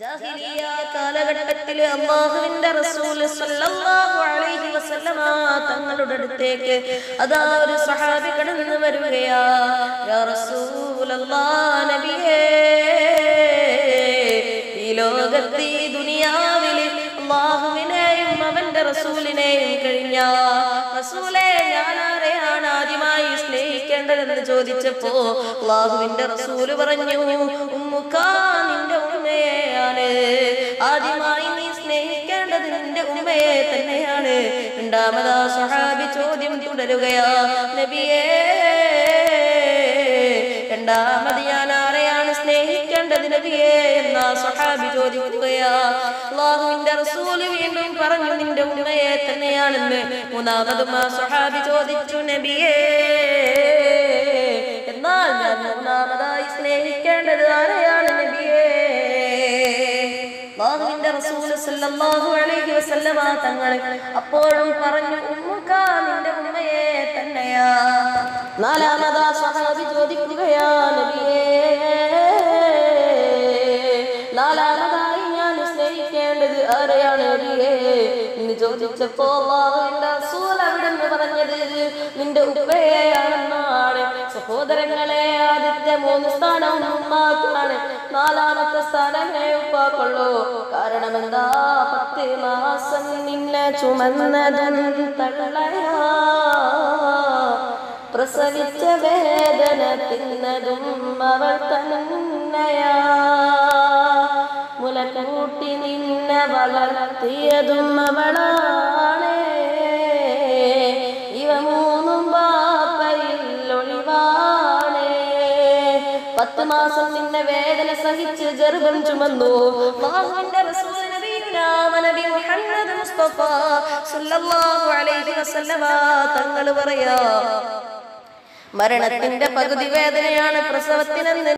ജാഹിലിയ്യ കാലഘട്ടത്തിൽ അല്ലാഹുവിന്റെ റസൂൽ സ്വല്ലല്ലാഹു അലൈഹി വസല്ലമ തങ്ങളുടെ അടുത്തേക്ക് അതാ ഒരു സ്വഹാബി കടന്നു വരികയാ. യാ റസൂലല്ലാഹ്, നബിയേ, ഈ ലോകത്തെ ഈ ദുനിയാവിൽ അല്ലാഹുവിനെയും അവന്റെ റസൂലിനെയും കഴിഞ്ഞ റസൂലേ, ഞാൻ ആരെയാണ് ആദ്യമായി സ്നേഹിക്കേണ്ടതെന്ന് ചോദിച്ചപ്പോ അല്ലാഹുവിന്റെ റസൂല് പറഞ്ഞു, ഉമ്മുക, നിന്റെ ഉമ്മയെയാണ് ആദ്യമായി നീ സ്നേഹിക്കേണ്ടത്, നിന്റെ ഉമ്മയെ തന്നെയാണ്. രണ്ടാമതാ സ്വഹാബി ചോദ്യം തുടരുകയാ, നബിയേ, രണ്ടാമത് ഞാൻ ആരെയാണ് സ്നേഹിക്കേണ്ടത് നബിയേ എന്നാ സ്വഹാബി ചോദിക്കുകയാ. അല്ലാഹുവിന്റെ റസൂല് വീണ്ടും പറഞ്ഞു, നിന്റെ ഉമ്മയെ തന്നെയാണെന്ന്. മൂന്നാമതും ആ സ്വഹാബി ചോദിച്ചു, നബിയേ, എന്നാൽ ഞാൻ മൂന്നാമതായി സ്നേഹിക്കേണ്ടത് ആരെയാണ് നബിയേ? അല്ലാഹുവിന്റെ റസൂൽ സ്വല്ലല്ലാഹു അലൈഹി വസല്ലമ തങ്ങൾ അപ്പോഴും പറഞ്ഞു, ഉമ്മുക, നിന്റെ ഉമ്മയെ തന്നെയാ. നാലാമതാ സ്വഹാബി ചോദിക്കുകയാ, നബിയേ, നാലാമതായി ഞാൻ സ്നേഹിക്കേണ്ടത് ആരെയാണ് നബിയേ എന്ന് ചോദിച്ചപ്പോ അല്ലാഹുവിന്റെ റസൂൽ അവിടുന്ന് പറഞ്ഞത് നിന്റെ ഉപ്പയെയാണെന്നാണ്. സഹോദരങ്ങളെ, ആദ്യത്തെ 3 സ്ഥാനവും ഉമ്മാക്കാണ്, നാലാമത്തെ സ്ഥാനമേ ഉപ്പാക്കുള്ളൂ. കാരണം എന്താ? 10 മാസം നിന്നെ ചുമന്നതും തള്ളയാ, പ്രസവിച്ച വേദന തിന്നതും അവൾ തന്നെയാ, മുലകൂട്ടി നിന്നെ വളർത്തിയതും അവളാണ്. ഇവ 3ഉം ബാപ്പയിൽ ഒളിവാണ്. 10 മാസം നിന്നെ വേദന സഹിച്ച് ഗർഭം ചുമന്നു. അല്ലാഹുവിന്റെ റസൂൽ നബിയുനാ നബി മുഹമ്മദ് മുസ്തഫ സല്ലല്ലാഹു അലൈഹി വസല്ലമ തങ്ങൾ പറയാ, മരണത്തിന്റെ പകുതി വേദനയാണ് പ്രസവത്തിനെന്ന്